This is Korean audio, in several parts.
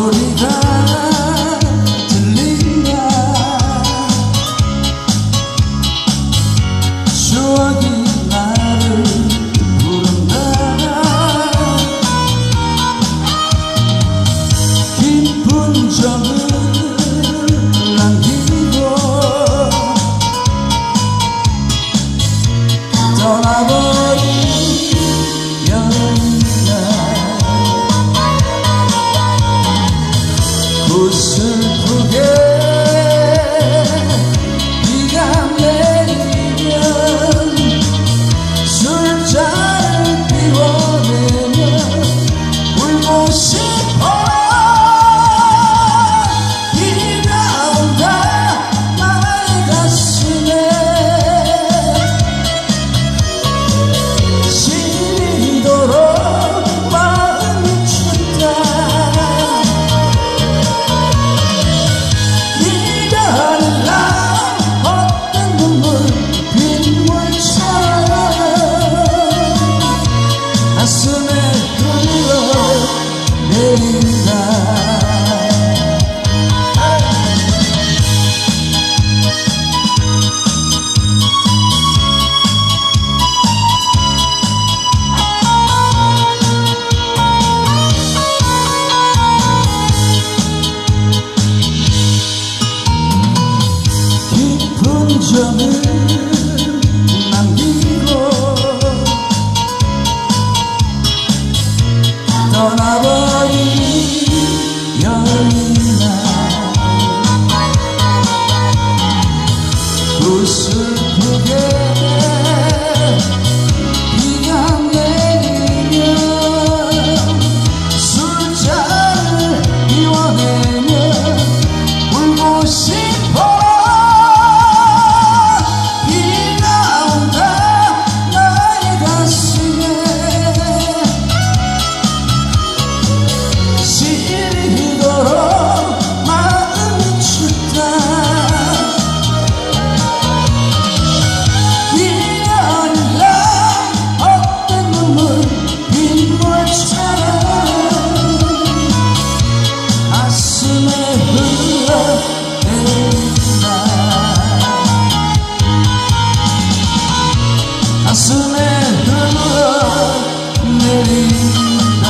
소리가 들린다. 추억이 나를 부른다. 깊은 점을 남기고 떠나버린 여인아. 슬프게 비가 내리면 술잔을 비워내며 울고 싶어. 비가 온다 나의 가슴에 시리도록 마음이 춥다. 가슴에 흘러내린다. 깊은 점을 떠나버린 여인아. 슬프게 비가 내리면 술잔을 비워내며 울고 싶어. 비가 온다 나의 가슴에 시리도록 마음이 춥다. 미련이라 헛된 눈물 빗물처럼 가슴에 흘러내린다. 가슴에 흘러내린다.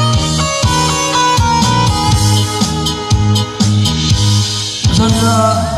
감사합니다.